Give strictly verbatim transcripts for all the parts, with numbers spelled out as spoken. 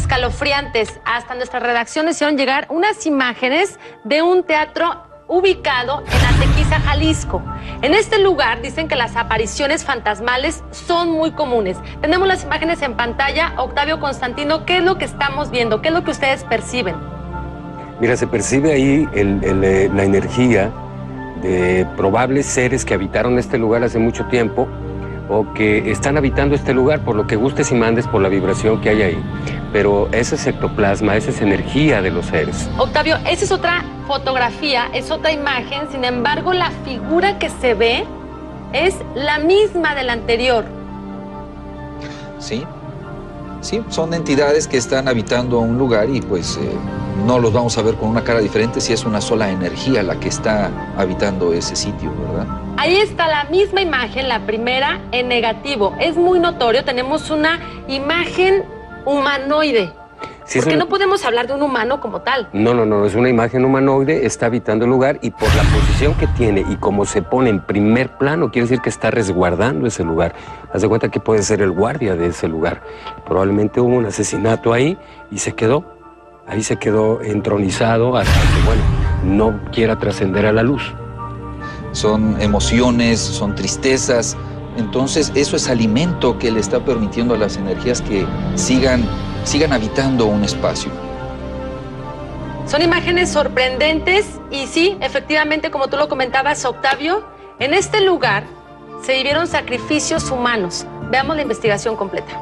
escalofriantes. Hasta nuestra redacción hicieron llegar unas imágenes de un teatro ubicado en Atequiza, Jalisco. En este lugar dicen que las apariciones fantasmales son muy comunes. Tenemos las imágenes en pantalla. Octavio, Constantino, ¿qué es lo que estamos viendo? ¿Qué es lo que ustedes perciben? Mira, se percibe ahí el, el, la energía de probables seres que habitaron este lugar hace mucho tiempo o que están habitando este lugar, por lo que gustes y mandes, por la vibración que hay ahí. Pero ese es ectoplasma, esa es energía de los seres. Octavio, esa es otra fotografía, es otra imagen, sin embargo, la figura que se ve es la misma de la anterior. Sí, sí, son entidades que están habitando un lugar y pues eh, no los vamos a ver con una cara diferente si es una sola energía la que está habitando ese sitio, ¿verdad? Ahí está la misma imagen, la primera en negativo. Es muy notorio, tenemos una imagen humanoide. Sí, porque una... no podemos hablar de un humano como tal. No, no, no, es una imagen humanoide, está habitando el lugar y por la posición que tiene y como se pone en primer plano, quiere decir que está resguardando ese lugar. Haz de cuenta que puede ser el guardia de ese lugar. Probablemente hubo un asesinato ahí y se quedó, ahí se quedó entronizado hasta que, bueno, no quiera trascender a la luz. Son emociones, son tristezas, entonces eso es alimento que le está permitiendo a las energías que sigan, sigan habitando un espacio. Son imágenes sorprendentes y sí, efectivamente, como tú lo comentabas, Octavio, en este lugar se vivieron sacrificios humanos. Veamos la investigación completa.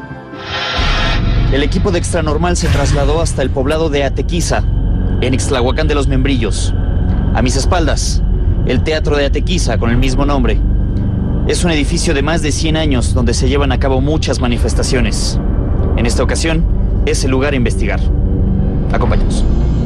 El equipo de Extranormal se trasladó hasta el poblado de Atequiza, en Ixtlahuacán de los Membrillos. A mis espaldas, el Teatro de Atequiza, con el mismo nombre. Es un edificio de más de cien años donde se llevan a cabo muchas manifestaciones. En esta ocasión, es el lugar a investigar. Acompáñanos.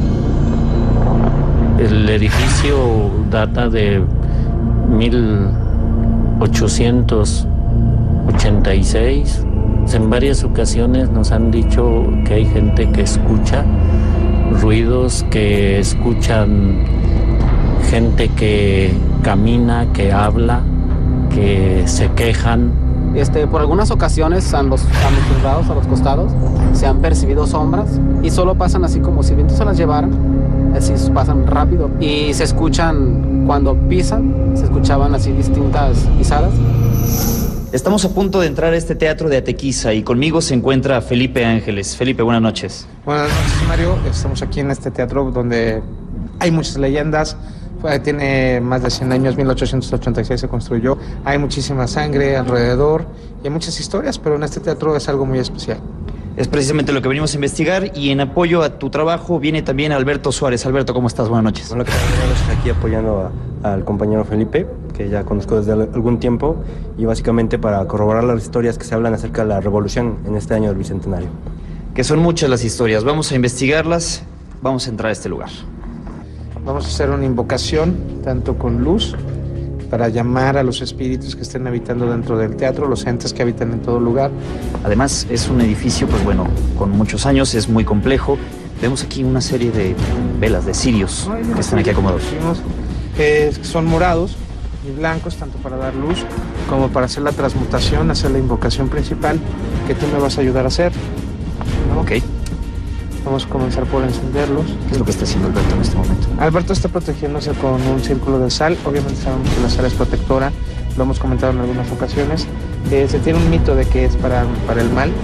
El edificio data de mil ochocientos ochenta y seis. En varias ocasiones nos han dicho que hay gente que escucha ruidos, que escuchan gente que camina, que habla, que se quejan. Este, por algunas ocasiones a los, a los lados, a los costados, se han percibido sombras y solo pasan así como si vientos se las llevaran, así pasan rápido y se escuchan cuando pisan, se escuchaban así distintas pisadas. Estamos a punto de entrar a este teatro de Atequiza y conmigo se encuentra Felipe Ángeles. Felipe, buenas noches. Buenas noches, Mario. Estamos aquí en este teatro donde hay muchas leyendas. Tiene más de cien años, mil ochocientos ochenta y seis se construyó. Hay muchísima sangre alrededor y hay muchas historias, pero en este teatro es algo muy especial. Es precisamente lo que venimos a investigar y en apoyo a tu trabajo viene también Alberto Suárez. Alberto, ¿cómo estás? Buenas noches. Hola, ¿qué tal? Buenas noches, aquí apoyando a, al compañero Felipe, que ya conozco desde algún tiempo, y básicamente para corroborar las historias que se hablan acerca de la revolución en este año del Bicentenario. Que son muchas las historias, vamos a investigarlas, vamos a entrar a este lugar. Vamos a hacer una invocación, tanto con luz, para llamar a los espíritus que estén habitando dentro del teatro, los entes que habitan en todo lugar. Además, es un edificio, pues bueno, con muchos años, es muy complejo. Vemos aquí una serie de velas, de cirios, que están aquí acomodados. Que son morados y blancos, tanto para dar luz como para hacer la transmutación, hacer la invocación principal que tú me vas a ayudar a hacer, ¿no? Ok. Vamos a comenzar por encenderlos. ¿Qué es lo que está haciendo Alberto en este momento? Alberto está protegiéndose con un círculo de sal. Obviamente sabemos que la sal es protectora, lo hemos comentado en algunas ocasiones. Eh, se tiene un mito de que es para, para el mal.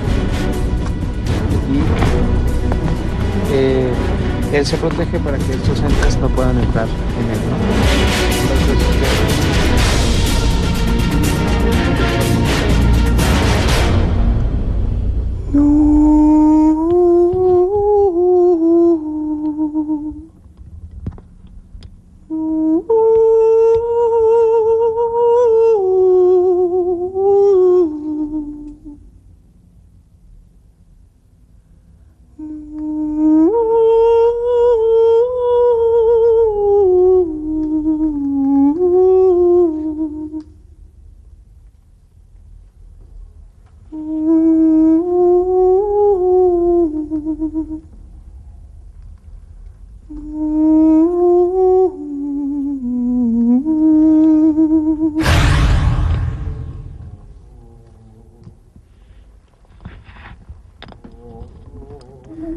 Y eh, él se protege para que estos entes no puedan entrar en él, ¿no? Entonces,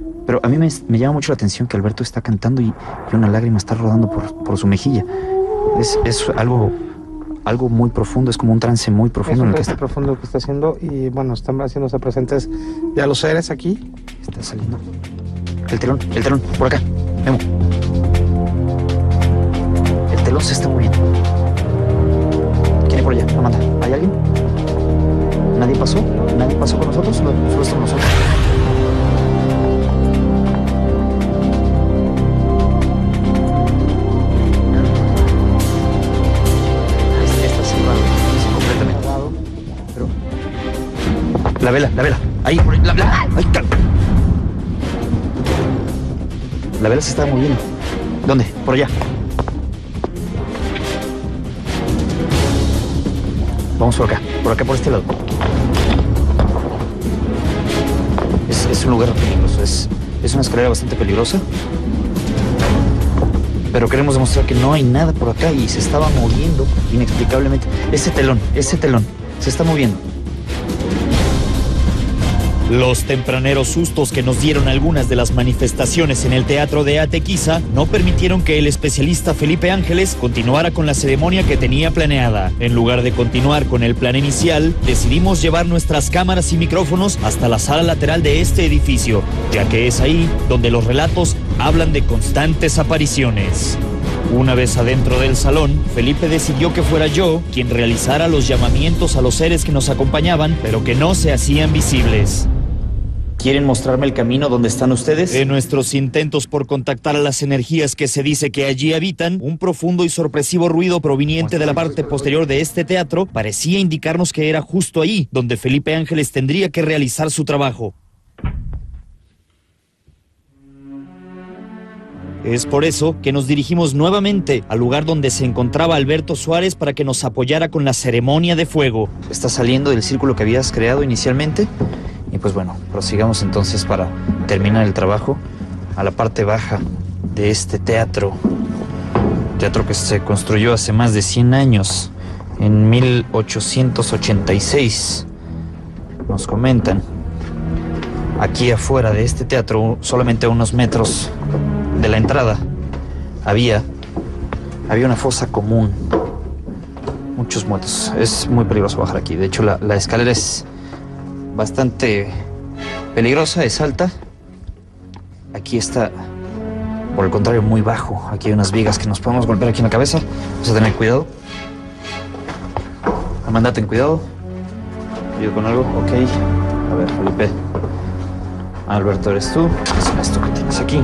Pero a mí me, me llama mucho la atención que Alberto está cantando y, y una lágrima está rodando por, por su mejilla. Es, es algo, algo muy profundo, es como un trance muy profundo. Es un en el que trance está. profundo que está haciendo y bueno, están haciéndose presentes ya los seres aquí. Está saliendo. El telón, el telón, por acá. Memo. El telón se está moviendo. ¿Quién hay por allá? Amanda, ¿hay alguien? ¿Nadie pasó? ¿Nadie pasó con nosotros? Solo, solo estamos nosotros. Está cerrado, completamente. Pero... La vela, la vela. Ahí, por ahí, la vela. Ahí está. La vela se está moviendo. ¿Dónde? Por allá. Vamos por acá, por acá, por este lado. Es, es un lugar peligroso, es, es una escalera bastante peligrosa. Pero queremos demostrar que no hay nada por acá y se estaba moviendo inexplicablemente. Ese telón, ese telón, se está moviendo. Los tempraneros sustos que nos dieron algunas de las manifestaciones en el teatro de Atequiza no permitieron que el especialista Felipe Ángeles continuara con la ceremonia que tenía planeada. En lugar de continuar con el plan inicial, decidimos llevar nuestras cámaras y micrófonos hasta la sala lateral de este edificio, ya que es ahí donde los relatos hablan de constantes apariciones. Una vez adentro del salón, Felipe decidió que fuera yo quien realizara los llamamientos a los seres que nos acompañaban, pero que no se hacían visibles. ¿Quieren mostrarme el camino donde están ustedes? En nuestros intentos por contactar a las energías que se dice que allí habitan, un profundo y sorpresivo ruido proveniente de la parte posterior de este teatro parecía indicarnos que era justo ahí donde Felipe Ángeles tendría que realizar su trabajo. Es por eso que nos dirigimos nuevamente al lugar donde se encontraba Alberto Suárez para que nos apoyara con la ceremonia de fuego. Está saliendo del círculo que habías creado inicialmente. Y pues bueno, prosigamos entonces para terminar el trabajo a la parte baja de este teatro. Teatro que se construyó hace más de cien años, en mil ochocientos ochenta y seis. Nos comentan. Aquí afuera de este teatro, solamente a unos metros de la entrada, había, había una fosa común. Muchos muertos. Es muy peligroso bajar aquí. De hecho, la, la escalera es bastante peligrosa, es alta. Aquí está, por el contrario, muy bajo. Aquí hay unas vigas que nos podemos golpear aquí en la cabeza. Vamos a tener cuidado. Amanda, ten cuidado. ¿Ayudo con algo? Ok. A ver, Felipe. Alberto, ¿eres tú? ¿Qué es esto que tienes aquí?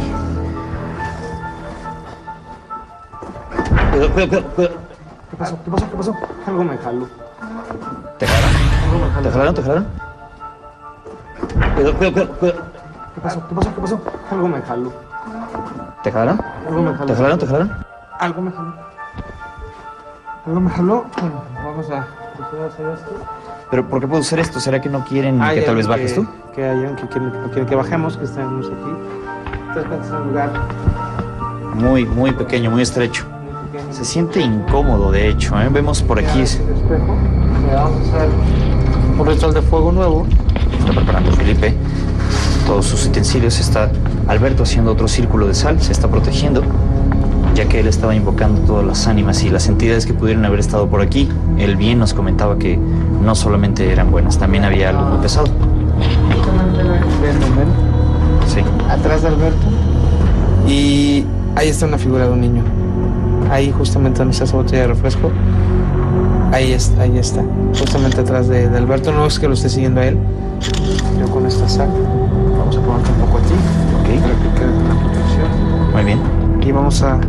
Cuidado, cuidado, cuidado. ¿Qué pasó? ¿Qué pasó? ¿Qué pasó? Algo me jaló. ¿Te jalaron? Algo me jaló. ¿Te jalaron? ¿Te jalaron? Cuidado, cuidado, cuidado, cuidado. ¿Qué pasó? ¿Qué pasó? ¿Qué pasó? Algo me jaló. ¿Te jalaron? Algo me jaló. ¿Te jalaron? ¿Te jalaron? Algo me jaló. Algo me jaló. Bueno, vamos a hacer esto. ¿Pero por qué puedo hacer esto? ¿Será que no quieren Hay que tal vez alguien bajes que- tú? Que hay alguien que quiere, que no quiere que bajemos, que estemos aquí. Entonces, es un lugar Muy, muy pequeño, muy estrecho. muy pequeño. Se siente incómodo, de hecho, ¿eh? Vemos por aquí. El espejo. Le vamos a hacer un ritual de fuego nuevo. Está preparando Felipe todos sus utensilios. Está Alberto haciendo otro círculo de sal. Se está protegiendo, ya que él estaba invocando todas las ánimas y las entidades que pudieran haber estado por aquí. Él bien nos comentaba que no solamente eran buenas, también había algo muy pesado. Justamente ven, ven, ven, Sí. atrás de Alberto. Y ahí está una figura de un niño. Ahí justamente donde está esa botella de refresco. Ahí está, ahí está. Justamente atrás de, de Alberto. No es que lo esté siguiendo a él. Yo con esta sal. Vamos a ponerte un poco a ti. Ok. Para que quede con la protección. Muy bien. Y vamos a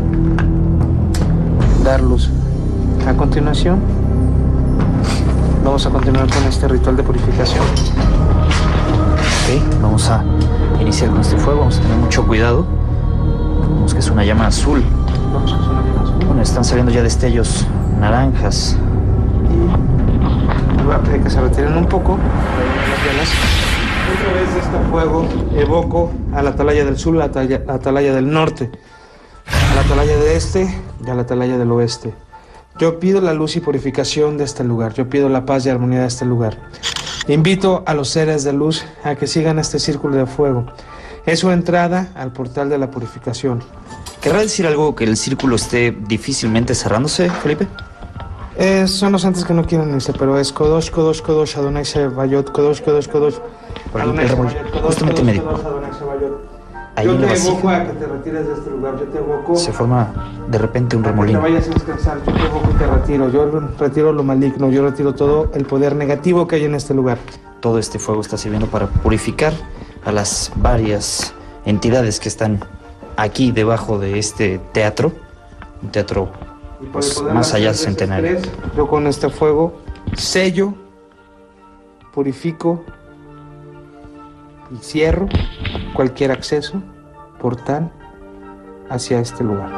dar luz. A continuación, vamos a continuar con este ritual de purificación. Ok. Vamos a iniciar con este fuego. Vamos a tener mucho cuidado. Vemos que es una llama azul. Vamos a hacer una llama azul. Bueno, están saliendo ya destellos naranjas. Y les voy a pedir que se retiren un poco. Las velas. Otra vez de este fuego evoco a la atalaya del sur, la atalaya, la atalaya del norte, a la atalaya del este y a la atalaya del oeste. Yo pido la luz y purificación de este lugar. Yo pido la paz y armonía de este lugar. Invito a los seres de luz a que sigan este círculo de fuego Es su entrada al portal de la purificación. ¿Querrá decir algo que el círculo esté difícilmente cerrándose, Felipe? Eh, son los antes que no quieren irse, pero es Kodosh, Kodosh, Kodosh, Adonai Sebayot, Kodosh, Kodosh, Kodosh, Por ahí, Adonai el remolino, Sebayot, Kodosh, justamente en Kodosh, medio. Kodosh, Adonai Sebayot. Ahí Yo en la te vasija. evoco a que te retires de este lugar, yo te evoco Se forma de repente un a que te remolino. vayas a descansar, yo te evoco y te retiro, yo retiro lo maligno, yo retiro todo el poder negativo que hay en este lugar. Todo este fuego está sirviendo para purificar a las varias entidades que están aquí debajo de este teatro. Un teatro Y por el pues, poder más de allá las centenario. tres, yo con este fuego sello, purifico y cierro cualquier acceso, portal hacia este lugar.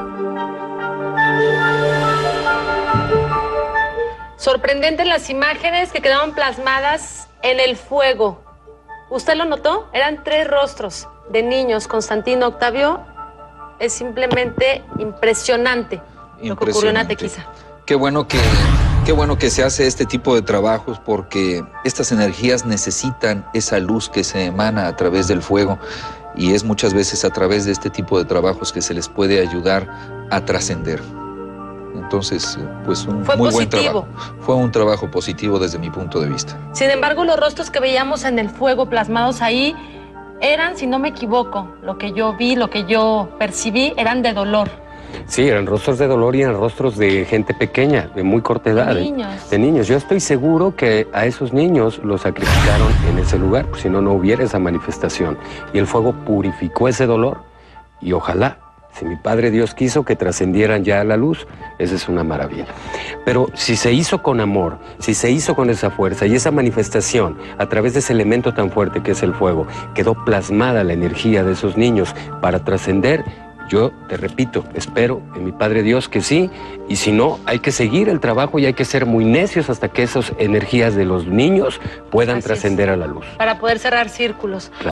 Sorprendentes las imágenes que quedaron plasmadas en el fuego. ¿Usted lo notó? Eran tres rostros de niños. Constantino Octavio, es simplemente impresionante lo que ocurrió en Atequiza. Qué bueno que, qué bueno que se hace este tipo de trabajos porque estas energías necesitan esa luz que se emana a través del fuego y es muchas veces a través de este tipo de trabajos que se les puede ayudar a trascender. Entonces, pues un Fue muy buen positivo. trabajo. Fue un trabajo positivo desde mi punto de vista. Sin embargo, los rostros que veíamos en el fuego plasmados ahí eran, si no me equivoco, lo que yo vi, lo que yo percibí, eran de dolor. Sí, eran rostros de dolor y eran rostros de gente pequeña, de muy corta edad. De ¿eh? niños. De niños. Yo estoy seguro que a esos niños los sacrificaron en ese lugar, pues, si no, no hubiera esa manifestación. Y el fuego purificó ese dolor y ojalá, si mi Padre Dios quiso que trascendieran ya a la luz, esa es una maravilla. Pero si se hizo con amor, si se hizo con esa fuerza y esa manifestación a través de ese elemento tan fuerte que es el fuego, quedó plasmada la energía de esos niños para trascender, yo te repito, espero en mi Padre Dios que sí, y si no, hay que seguir el trabajo y hay que ser muy necios hasta que esas energías de los niños puedan Así es. trascender a la luz. Para poder cerrar círculos. Claro.